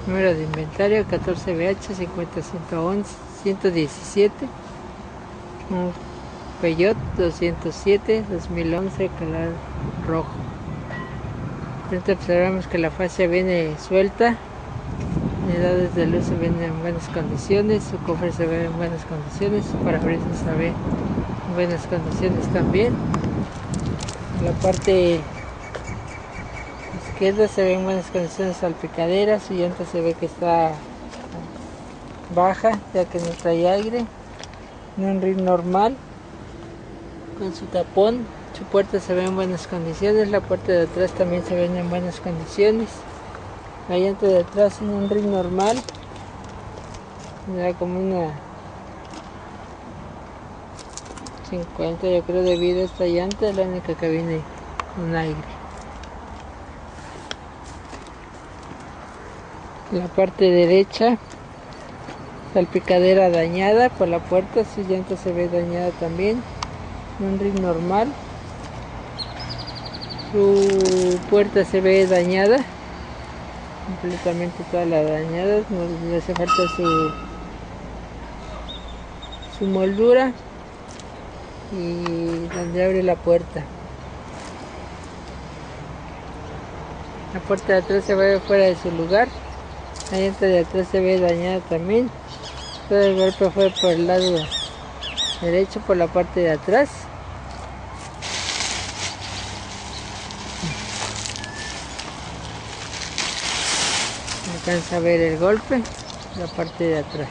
Número de inventario 14BH 50111-117. Un Peugeot 207 2011 color rojo. Ahorita observamos que la fascia viene suelta. Unidades de luz se ven en buenas condiciones. Su cofre se ve en buenas condiciones. Su parabrisas se ve en buenas condiciones también. En la parte izquierda se ve en buenas condiciones salpicadera. Su llanta se ve que está baja, ya que no trae aire. En un rin normal con su tapón. Su puerta se ve en buenas condiciones. La puerta de atrás también se ve en buenas condiciones. La llanta de atrás en un rin normal, era como una 50 yo creo de vida esta llanta, es la única que viene con aire. La parte derecha, salpicadera dañada por la puerta, su llanta se ve dañada también, un rin normal. Su puerta se ve dañada, completamente toda la dañada, no le hace falta su moldura y donde abre la puerta. La puerta de atrás se ve fuera de su lugar, la llanta de atrás se ve dañada también. Todo el golpe fue por el lado derecho, por la parte de atrás. Alcanza a ver el golpe, la parte de atrás.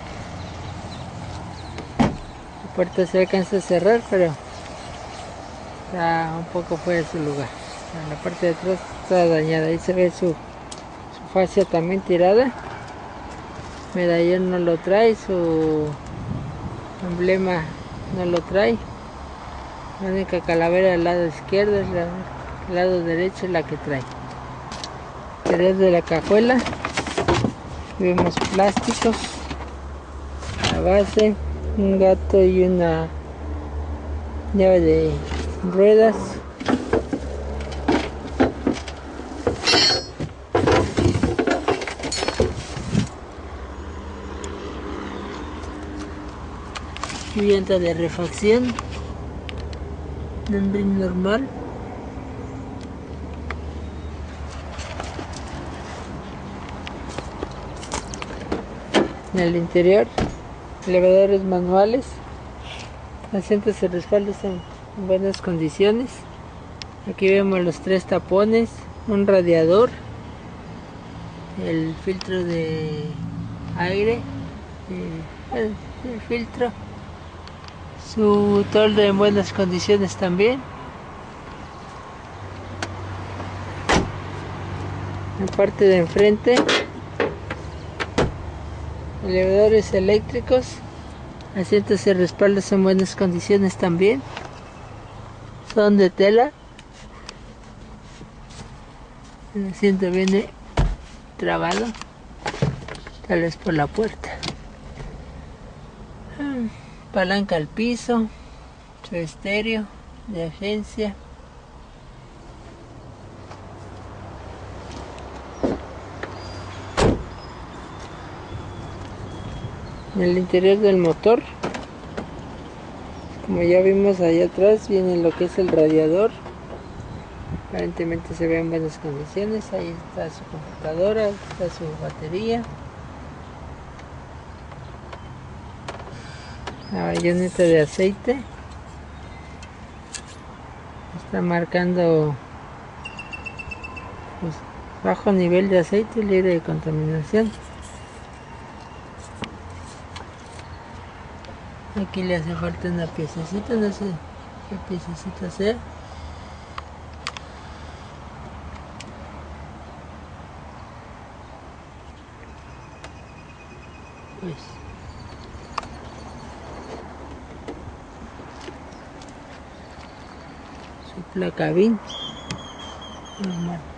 La puerta se alcanza a cerrar, pero está un poco fuera de su lugar. La parte de atrás está dañada, ahí se ve su fascia también tirada. Medallón no lo trae, su emblema no lo trae. La única calavera del lado izquierdo, es el lado derecho es la que trae. Interior de la cajuela, vemos plásticos, la base, un gato y una llave de ruedas. Llanta de refacción, un rin normal. En el interior, elevadores manuales, asientos y respaldos en buenas condiciones. Aquí vemos los 3 tapones, un radiador, el filtro de aire, el filtro, su toldo en buenas condiciones también. La parte de enfrente, elevadores eléctricos, asientos y respaldos en buenas condiciones también, son de tela. El asiento viene trabado, tal vez por la puerta. Palanca al piso, su estéreo de agencia. En el interior del motor, como ya vimos allá atrás, viene lo que es el radiador. Aparentemente se ve en buenas condiciones. Ahí está su computadora, ahí está su batería. La bayoneta de aceite está marcando pues, bajo nivel de aceite, libre de contaminación. Aquí le hace falta una piececita, no sé qué piececita sea. Pues su placa BIN normal.